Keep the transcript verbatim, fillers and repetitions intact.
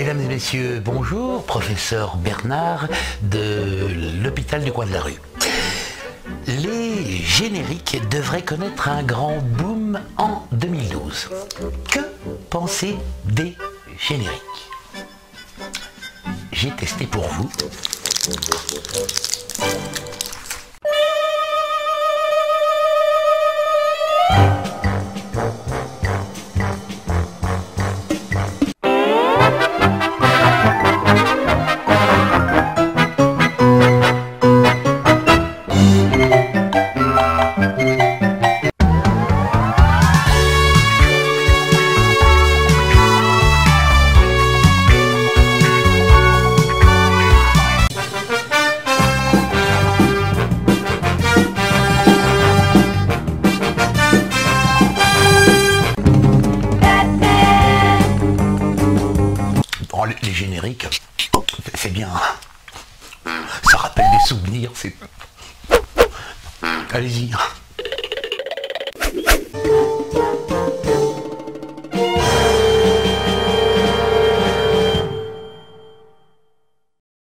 Mesdames et messieurs, bonjour, professeur Bernard de l'hôpital du coin de la rue. Les génériques devraient connaître un grand boom en deux mille douze. Que pensez des génériques? J'ai testé pour vous. Bon, les génériques, c'est bien. Ça rappelle des souvenirs, c'est... Allez-y.